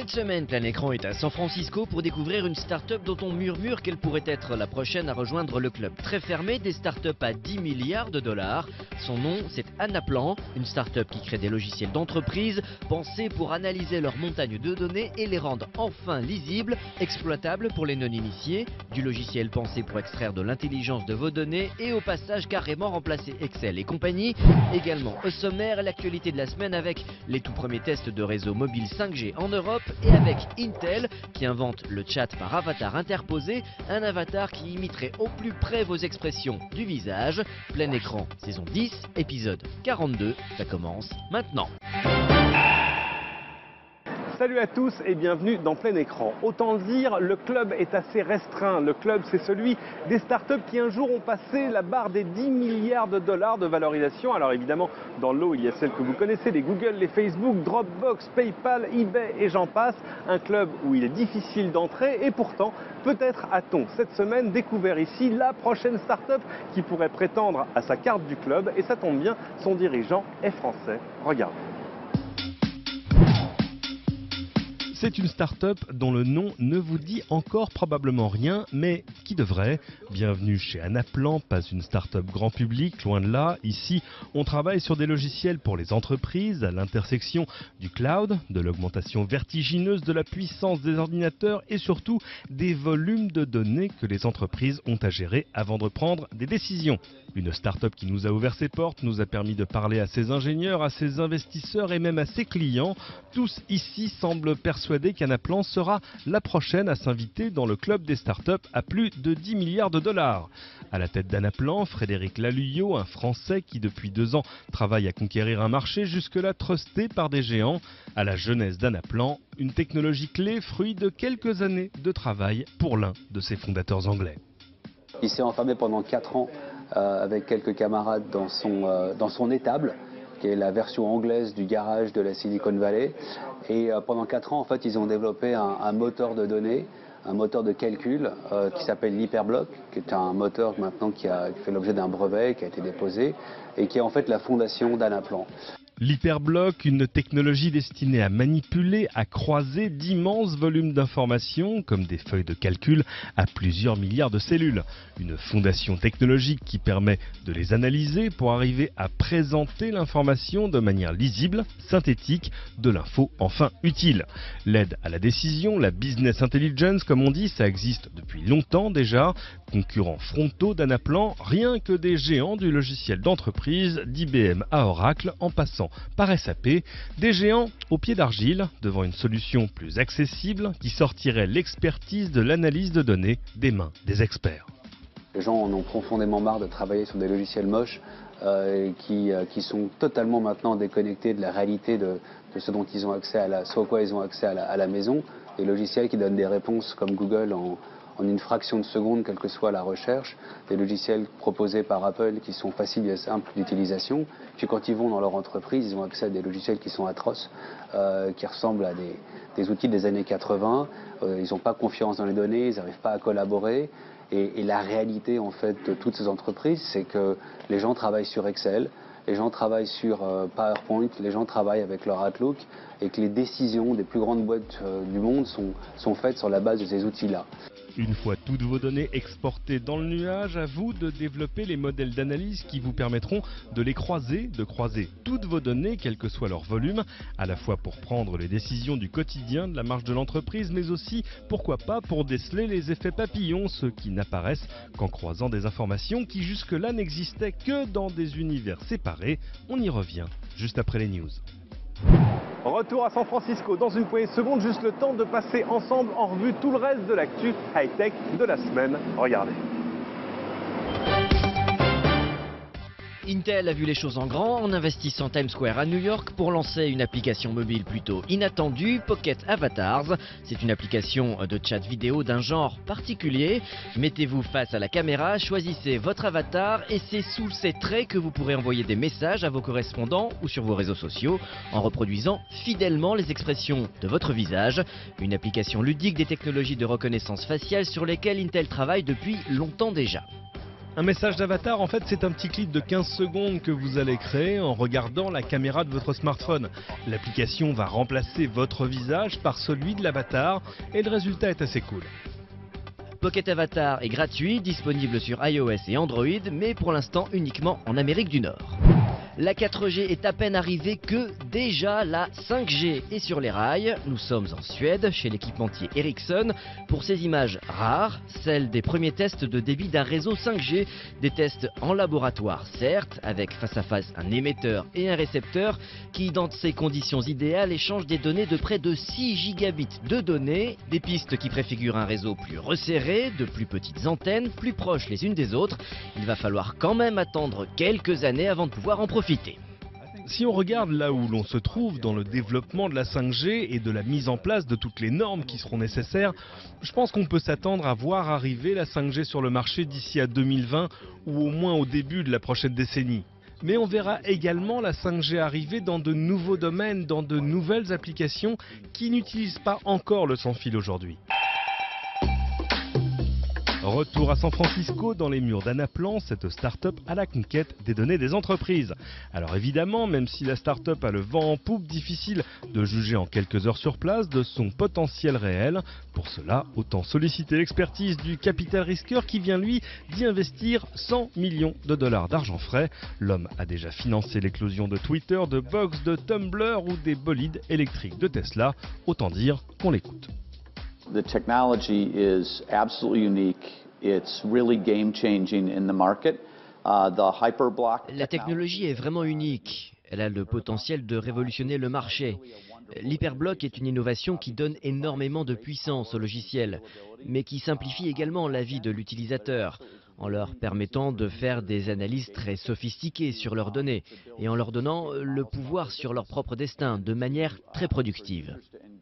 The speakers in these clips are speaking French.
Cette semaine, Plein Écran est à San Francisco pour découvrir une start-up dont on murmure qu'elle pourrait être la prochaine à rejoindre le club très fermé des start-up à 10 milliards de dollars. Son nom, c'est Anaplan, une start-up qui crée des logiciels d'entreprise pensés pour analyser leurs montagnes de données et les rendre enfin lisibles, exploitables pour les non-initiés. Du logiciel pensé pour extraire de l'intelligence de vos données et au passage carrément remplacer Excel et compagnie. Également au sommaire, l'actualité de la semaine avec les tout premiers tests de réseau mobile 5G en Europe et avec Intel qui invente le chat par avatar interposé, un avatar qui imiterait au plus près vos expressions du visage. Plein Écran, saison 10, épisode 42, ça commence maintenant. Salut à tous et bienvenue dans Plein Écran. Autant le dire, le club est assez restreint. Le club, c'est celui des startups qui un jour ont passé la barre des 10 milliards de dollars de valorisation. Alors évidemment, dans le lot, il y a celles que vous connaissez, les Google, les Facebook, Dropbox, PayPal, eBay et j'en passe. Un club où il est difficile d'entrer et pourtant, peut-être a-t-on cette semaine découvert ici la prochaine startup qui pourrait prétendre à sa carte du club. Et ça tombe bien, son dirigeant est français. Regardez. C'est une start-up dont le nom ne vous dit encore probablement rien, mais qui devrait. Bienvenue chez Anaplan, pas une start-up grand public, loin de là. Ici, on travaille sur des logiciels pour les entreprises, à l'intersection du cloud, de l'augmentation vertigineuse de la puissance des ordinateurs et surtout des volumes de données que les entreprises ont à gérer avant de prendre des décisions. Une start-up qui nous a ouvert ses portes, nous a permis de parler à ses ingénieurs, à ses investisseurs et même à ses clients. Tous ici semblent persuadés qu'Anaplan sera la prochaine à s'inviter dans le club des startups à plus de 10 milliards de dollars. À la tête d'Anaplan, Frédéric Laluyot, un Français qui depuis 2 ans travaille à conquérir un marché jusque-là trusté par des géants. À la jeunesse d'Anaplan, une technologie clé, fruit de quelques années de travail pour l'un de ses fondateurs anglais. Il s'est enfermé pendant 4 ans avec quelques camarades dans son étable, qui est la version anglaise du garage de la Silicon Valley. Et pendant 4 ans, en fait, ils ont développé un moteur de données, un moteur de calcul qui s'appelle l'Hyperblock, qui est un moteur maintenant qui fait l'objet d'un brevet, qui a été déposé, et qui est en fait la fondation d'Anaplan. L'Hyperblock, une technologie destinée à manipuler, à croiser d'immenses volumes d'informations, comme des feuilles de calcul, à plusieurs milliards de cellules. Une fondation technologique qui permet de les analyser pour arriver à présenter l'information de manière lisible, synthétique, de l'info enfin utile. L'aide à la décision, la business intelligence, comme on dit, ça existe depuis longtemps déjà. Concurrents frontaux d'Anaplan, rien que des géants du logiciel d'entreprise, d'IBM à Oracle, en passant par SAP, des géants au pied d'argile, devant une solution plus accessible qui sortirait l'expertise de l'analyse de données des mains des experts. Les gens en ont profondément marre de travailler sur des logiciels moches qui sont totalement maintenant déconnectés de la réalité de ce dont ils ont accès ce à quoi ils ont accès à la maison. Des logiciels qui donnent des réponses comme Google en une fraction de seconde, quelle que soit la recherche, des logiciels proposés par Apple qui sont faciles et simples d'utilisation. Puis quand ils vont dans leur entreprise, ils ont accès à des logiciels qui sont atroces, qui ressemblent à des outils des années 80. Ils n'ont pas confiance dans les données, ils n'arrivent pas à collaborer. Et la réalité en fait de toutes ces entreprises, c'est que les gens travaillent sur Excel, les gens travaillent sur PowerPoint, les gens travaillent avec leur Outlook et que les décisions des plus grandes boîtes du monde sont faites sur la base de ces outils-là. Une fois toutes vos données exportées dans le nuage, à vous de développer les modèles d'analyse qui vous permettront de les croiser, de croiser toutes vos données, quel que soit leur volume, à la fois pour prendre les décisions du quotidien de la marche de l'entreprise, mais aussi, pourquoi pas, pour déceler les effets papillons, ceux qui n'apparaissent qu'en croisant des informations qui jusque-là n'existaient que dans des univers séparés. On y revient juste après les news. Retour à San Francisco dans une poignée de secondes, juste le temps de passer ensemble en revue tout le reste de l'actu high-tech de la semaine. Regardez. Intel a vu les choses en grand en investissant Times Square à New York pour lancer une application mobile plutôt inattendue, Pocket Avatars. C'est une application de chat vidéo d'un genre particulier. Mettez-vous face à la caméra, choisissez votre avatar et c'est sous ces traits que vous pourrez envoyer des messages à vos correspondants ou sur vos réseaux sociaux en reproduisant fidèlement les expressions de votre visage. Une application ludique des technologies de reconnaissance faciale sur lesquelles Intel travaille depuis longtemps déjà. Un message d'avatar, en fait, c'est un petit clip de 15 secondes que vous allez créer en regardant la caméra de votre smartphone. L'application va remplacer votre visage par celui de l'avatar et le résultat est assez cool. Pocket Avatar est gratuit, disponible sur iOS et Android, mais pour l'instant uniquement en Amérique du Nord. La 4G est à peine arrivée que déjà la 5G est sur les rails. Nous sommes en Suède, chez l'équipementier Ericsson, pour ces images rares, celles des premiers tests de débit d'un réseau 5G. Des tests en laboratoire, certes, avec face à face un émetteur et un récepteur qui, dans ces conditions idéales, échangent des données de près de 6 gigabits de données. Des pistes qui préfigurent un réseau plus resserré, de plus petites antennes, plus proches les unes des autres. Il va falloir quand même attendre quelques années avant de pouvoir en profiter. Si on regarde là où l'on se trouve dans le développement de la 5G et de la mise en place de toutes les normes qui seront nécessaires, je pense qu'on peut s'attendre à voir arriver la 5G sur le marché d'ici à 2020 ou au moins au début de la prochaine décennie. Mais on verra également la 5G arriver dans de nouveaux domaines, dans de nouvelles applications qui n'utilisent pas encore le sans-fil aujourd'hui. Retour à San Francisco, dans les murs d'Anaplan, cette start-up à la conquête des données des entreprises. Alors évidemment, même si la start-up a le vent en poupe, difficile de juger en quelques heures sur place de son potentiel réel. Pour cela, autant solliciter l'expertise du capital risqueur qui vient lui d'y investir 100 millions de dollars d'argent frais. L'homme a déjà financé l'éclosion de Twitter, de Vox, de Tumblr ou des bolides électriques de Tesla. Autant dire qu'on l'écoute. The technology is absolutely unique. It's really game-changing in the market. The Hyperblock. La technologie est vraiment unique. Elle a le potentiel de révolutionner le marché. L'Hyperblock est une innovation qui donne énormément de puissance au logiciel, mais qui simplifie également la vie de l'utilisateur, en leur permettant de faire des analyses très sophistiquées sur leurs données et en leur donnant le pouvoir sur leur propre destin de manière très productive.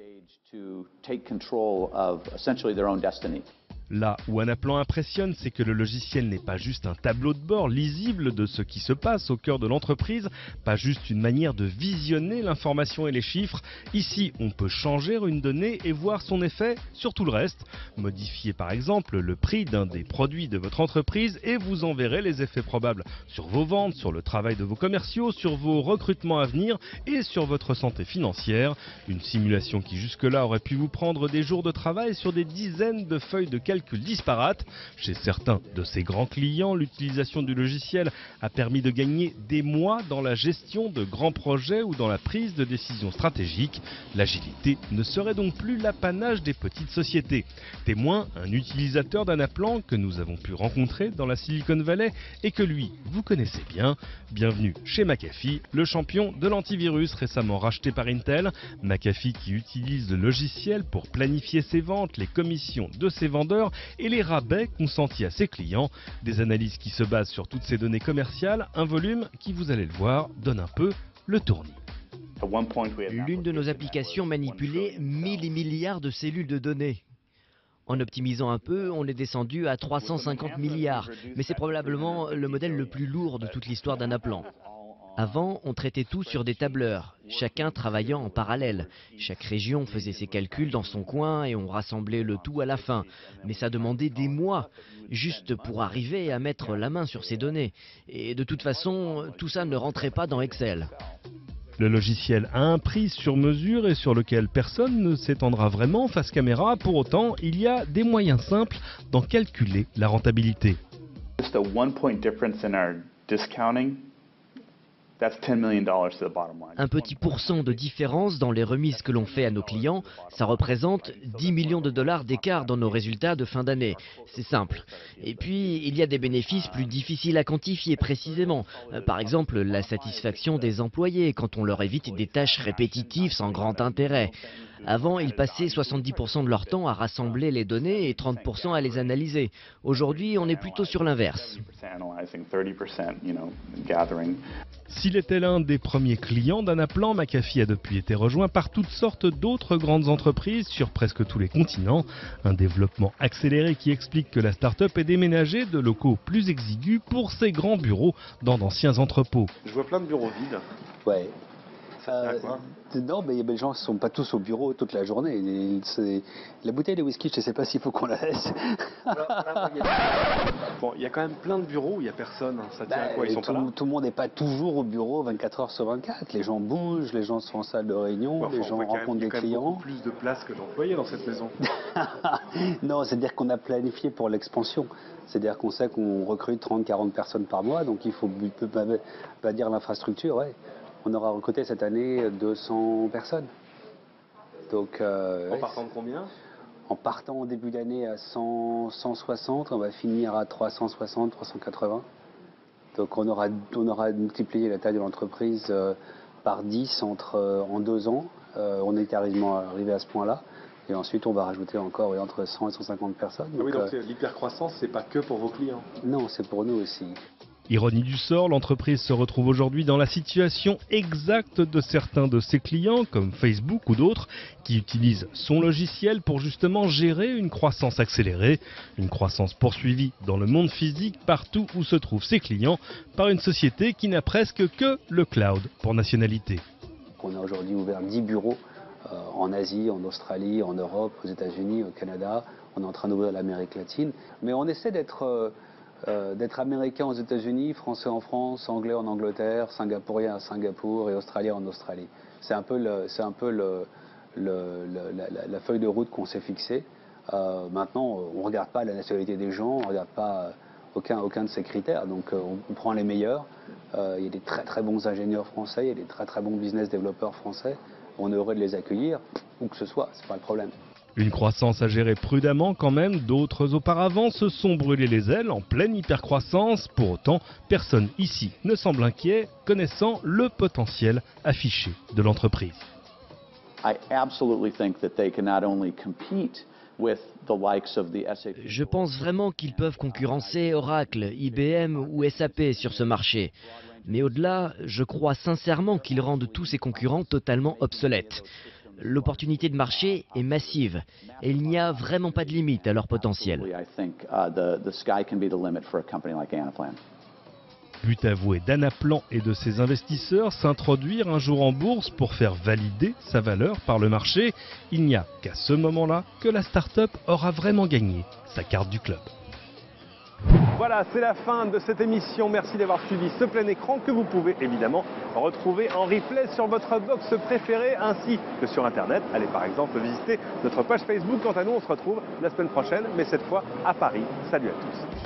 To take control of essentially their own destiny. Là où Anaplan impressionne, c'est que le logiciel n'est pas juste un tableau de bord lisible de ce qui se passe au cœur de l'entreprise, pas juste une manière de visionner l'information et les chiffres. Ici, on peut changer une donnée et voir son effet sur tout le reste. Modifiez par exemple le prix d'un des produits de votre entreprise et vous en verrez les effets probables sur vos ventes, sur le travail de vos commerciaux, sur vos recrutements à venir et sur votre santé financière. Une simulation qui jusque-là aurait pu vous prendre des jours de travail sur des dizaines de feuilles de calcul disparates. Chez certains de ces grands clients, l'utilisation du logiciel a permis de gagner des mois dans la gestion de grands projets ou dans la prise de décisions stratégiques. L'agilité ne serait donc plus l'apanage des petites sociétés. Témoin, un utilisateur d'Anaplan que nous avons pu rencontrer dans la Silicon Valley et que lui, vous connaissez bien. Bienvenue chez McAfee, le champion de l'antivirus récemment racheté par Intel. McAfee qui utilise le logiciel pour planifier ses ventes, les commissions de ses vendeurs et les rabais consentis à ses clients. Des analyses qui se basent sur toutes ces données commerciales, un volume qui, vous allez le voir, donne un peu le tournis. L'une de nos applications manipulait 1000 milliards de cellules de données. En optimisant un peu, on est descendu à 350 milliards, mais c'est probablement le modèle le plus lourd de toute l'histoire d'Anaplan. Avant, on traitait tout sur des tableurs, chacun travaillant en parallèle. Chaque région faisait ses calculs dans son coin et on rassemblait le tout à la fin. Mais ça demandait des mois, juste pour arriver à mettre la main sur ces données. Et de toute façon, tout ça ne rentrait pas dans Excel. Le logiciel a un prix sur mesure et sur lequel personne ne s'étendra vraiment face caméra. Pour autant, il y a des moyens simples d'en calculer la rentabilité. Just a 1 point difference in our discounting. That's $10 million to the bottom line. Un petit pourcent de différence dans les remises que l'on fait à nos clients, ça représente 10 millions de dollars d'écart dans nos résultats de fin d'année. C'est simple. Et puis, il y a des bénéfices plus difficiles à quantifier précisément. Par exemple, la satisfaction des employés quand on leur évite des tâches répétitives sans grand intérêt. Avant, ils passaient 70% de leur temps à rassembler les données et 30% à les analyser. Aujourd'hui, on est plutôt sur l'inverse. S'il était l'un des premiers clients d'Anaplan, McAfee a depuis été rejoint par toutes sortes d'autres grandes entreprises sur presque tous les continents. Un développement accéléré qui explique que la start-up ait déménagé de locaux plus exigus pour ses grands bureaux dans d'anciens entrepôts. Je vois plein de bureaux vides. Ouais. quoi? Non, mais les gens ne sont pas tous au bureau toute la journée. La bouteille de whisky, je ne sais pas s'il faut qu'on la laisse. Bon, il y a quand même plein de bureaux où il n'y a personne. Ça tient à quoi? Ils sont pas là? Tout le monde n'est pas toujours au bureau 24 heures sur 24. Les gens bougent, les gens sont en salle de réunion, Enfin, les gens rencontrent des clients. Beaucoup plus de place que d'employés dans cette maison. Non, c'est-à-dire qu'on a planifié pour l'expansion. C'est-à-dire qu'on sait qu'on recrute 30-40 personnes par mois, donc il faut pas dire l'infrastructure, ouais. On aura recruté cette année 200 personnes. Donc, En partant de combien? En partant au début d'année à 160, on va finir à 360, 380. Donc on aura multiplié la taille de l'entreprise par 10 en 2 ans. On est quasiment arrivé à ce point-là. Et ensuite, on va rajouter encore entre 100 et 150 personnes. Donc, donc l'hypercroissance, c'est pas que pour vos clients? Non, c'est pour nous aussi. Ironie du sort, l'entreprise se retrouve aujourd'hui dans la situation exacte de certains de ses clients, comme Facebook ou d'autres, qui utilisent son logiciel pour justement gérer une croissance accélérée, une croissance poursuivie dans le monde physique partout où se trouvent ses clients, par une société qui n'a presque que le cloud pour nationalité. On a aujourd'hui ouvert 10 bureaux en Asie, en Australie, en Europe, aux États-Unis, au Canada. On est en train d'ouvrir l'Amérique latine. Mais on essaie d'être américain aux États-Unis, français en France, anglais en Angleterre, singapourien à Singapour et australien en Australie. C'est un peu la feuille de route qu'on s'est fixée. Maintenant, on ne regarde pas la nationalité des gens, on ne regarde pas aucun de ces critères. Donc on prend les meilleurs. Il y a des très très bons ingénieurs français, il y a des très très bons business développeurs français. On est heureux de les accueillir, où que ce soit, c'est pas le problème. Une croissance à gérer prudemment quand même, d'autres auparavant se sont brûlés les ailes en pleine hypercroissance. Pour autant, personne ici ne semble inquiet, connaissant le potentiel affiché de l'entreprise. Je pense vraiment qu'ils peuvent concurrencer Oracle, IBM ou SAP sur ce marché. Mais au-delà, je crois sincèrement qu'ils rendent tous ces concurrents totalement obsolètes. L'opportunité de marché est massive et il n'y a vraiment pas de limite à leur potentiel. But avoué d'Anaplan et de ses investisseurs, s'introduire un jour en bourse pour faire valider sa valeur par le marché. Il n'y a qu'à ce moment-là que la start-up aura vraiment gagné sa carte du club. Voilà, c'est la fin de cette émission. Merci d'avoir suivi ce plein écran que vous pouvez évidemment retrouver en replay sur votre box préférée ainsi que sur Internet. Allez par exemple visiter notre page Facebook. Quant à nous, on se retrouve la semaine prochaine, mais cette fois à Paris. Salut à tous.